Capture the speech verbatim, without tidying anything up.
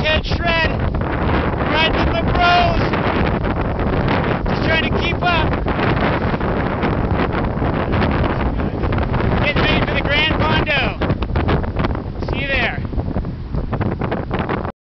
can't shred. Riding with my bros. Just trying to keep up.